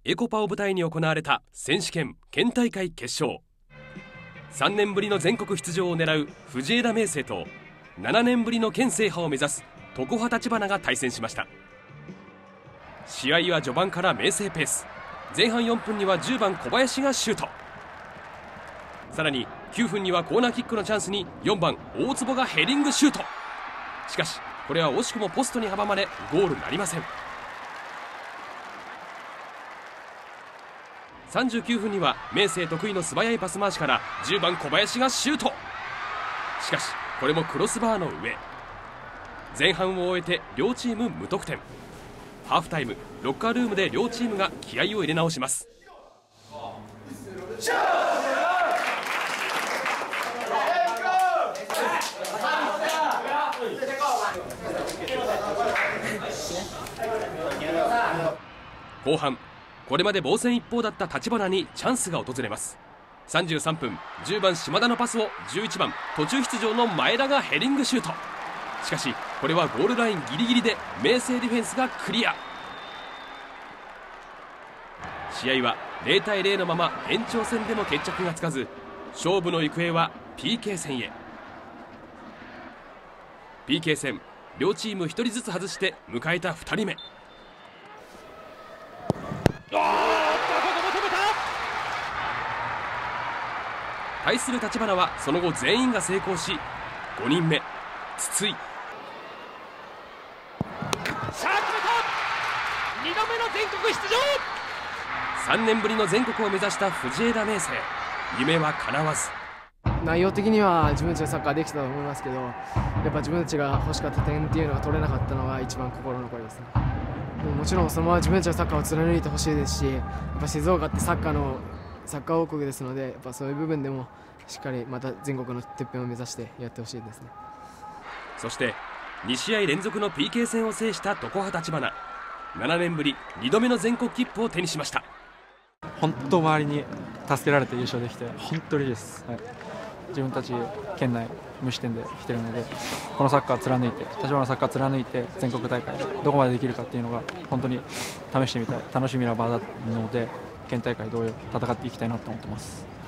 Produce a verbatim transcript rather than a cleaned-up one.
エコパを舞台に行われた選手権県大会決勝。さんねんぶりの全国出場を狙う藤枝明誠とななねんぶりの県制覇を目指す常葉橘が対戦しました。試合は序盤から明誠ペース。前半よんぷんにはじゅうばん小林がシュート。さらにきゅうふんにはコーナーキックのチャンスによんばん大坪がヘディングシュート。しかしこれは惜しくもポストに阻まれゴールなりません。さんじゅうきゅうふんには明誠得意の素早いパス回しからじゅうばん小林がシュート。しかしこれもクロスバーの上。前半を終えて両チーム無得点。ハーフタイムロッカールームで両チームが気合を入れ直します。後半、これまで防戦一方だった橘にチャンスが訪れます。さんじゅうさんぷん、じゅうばん島田のパスをじゅういちばん途中出場の前田がヘディングシュート。しかしこれはゴールラインギリギリで明誠ディフェンスがクリア。試合はゼロたいゼロのまま延長戦でも決着がつかず、勝負の行方は ピーケー 戦へ。 ピーケー 戦、両チームひとりずつ外して迎えたふたりめ。対する橘はその後全員が成功し、ごにんめ筒井。 さあ決めた、にどめの全国出場。 さんねんぶりの全国を目指した藤枝明誠、夢は叶わず。 内容的には自分たちのサッカーできたと思いますけど、やっぱ自分たちが欲しかった点っていうのが取れなかったのが一番心残りですね。もちろんそのまま自分たちのサッカーを貫いてほしいですし、やっぱ静岡ってサッカーのサッカー王国ですので、やっぱそういう部分でもしっかりまた全国のてっぺんを目指してやってほしいですね。 そしてにしあい連続の ピーケー 戦を制した常葉橘、ななねんぶりにどめの全国切符を手にしました。 本当周りに助けられて優勝できて本当に嬉しいです、はい、自分たち県内無失点で来てるので、このサッカー貫いて橘のサッカー貫いて全国大会でどこまでできるかっていうのが本当に試してみたい楽しみな場なので、県大会同様戦っていきたいなと思ってます。